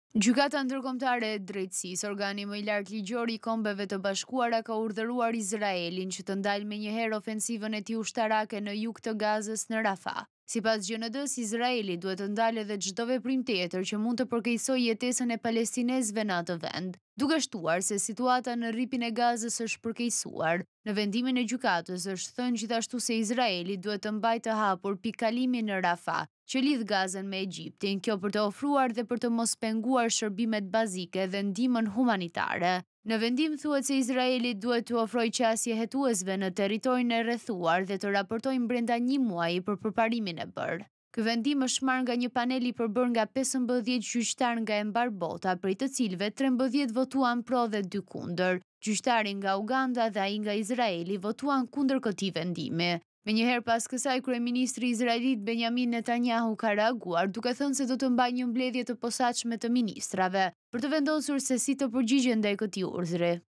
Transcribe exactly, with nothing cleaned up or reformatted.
Gjykata ndërkombëtare e drejtësisë, organi më i lartë ligjor i Kombeve të Bashkuara, ka urdhëruar Izraelin që të ndalë menjëherë ofensivën e tij ushtarake në jug të Gazës në Rafah. Sipas G N D-s, Izraeli duhet të ndalë edhe çdo veprim tjetër që mund të përkeqësojë jetesën e palestinezëve në atë vend, duke shtuar se situata në rripin e Gazës është përkeqësuar. Në vendimin e gjykatës është thënë gjithashtu se Izraeli duhet të mbajë të hapur pikëkalimin në Rafah, që lidh Gazën me Egjiptin, kjo për të ofruar dhe për të mos penguar shërbimet bazike dhe ndihmën humanitare. Në vendim thuhet se Izraeli duhet të ofrojë qasje hetuesve në territorin e rrethuar dhe të raportojnë brenda një muaji për përparimin e bërë. Ky vendim është marrë nga një panel i përbërë nga pesëmbëdhjetë gjyqtar nga e mbar bota, prej të cilëve trembëdhjetë votuan pro dhe dy kundër. Gjyqtari nga Uganda dhe ai nga Izraeli votuan kundër këtij vendimi. Menjëherë pas kësaj, kryeministri izraelit Benjamin Netanyahu ka reaguar duke thënë se do të mbajë një mbledhje të posaçme të ministrave për të vendosur se si të përgjigjen ndaj këtij urdhri.